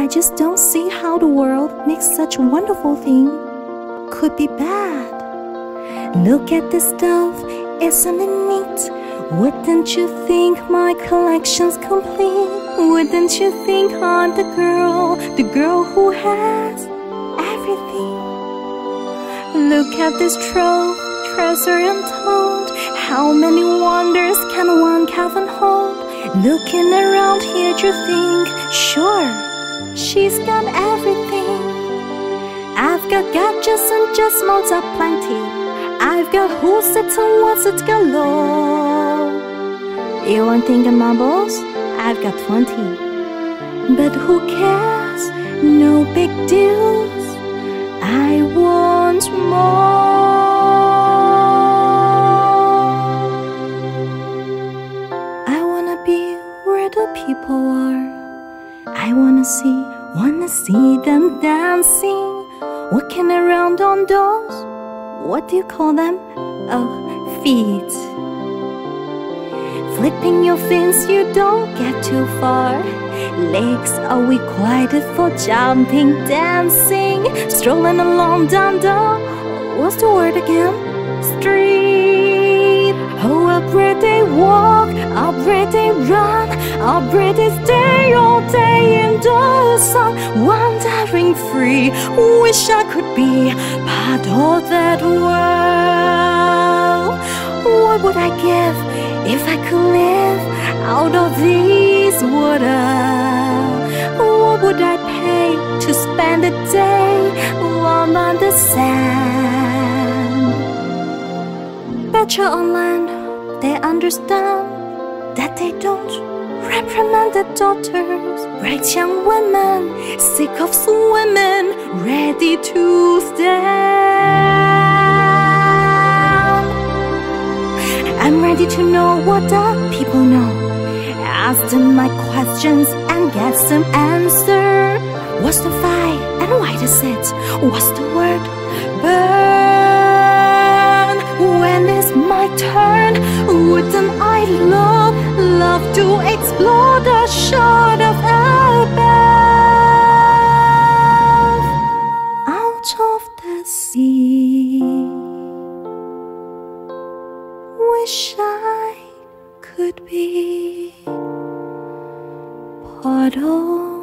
I just don't see how the world makes such a wonderful thing could be bad. Look at this stuff, isn't it neat? Wouldn't you think my collection's complete? Wouldn't you think I'm the girl who has everything? Look at this trove, treasure untold. How many wonders can one cavern hold? Looking around here, you think, sure, she's got everything. I've got gadgets and just modes of plenty. I've got who's it and what's it galore. You want thinking marbles? I've got 20. But who cares? No big deals. I want more. I wanna be where the people are. I wanna see them dancing, walking around on those, what do you call them? Oh, feet. Flipping your fins, you don't get too far. Legs are required for jumping, dancing, strolling along down the, what's the word again? Street. Oh, up where they walk, up where they run, up where they stay all day in the sun, wandering free. Wish I could be part of that world. What would I give if I could live out of these waters? What would I pay to spend a day warm on the sand? Betcha on land, they understand that they don't reprimand their daughters. Bright young women, sick of swimming, ready to stand. I'm ready to know what the people know. Ask them my questions and get some answer. What's the fight and why does it? What's the word? Burn. When is my turn? Wouldn't I love to explore the shore of above, out of the sea? Wish I could be part of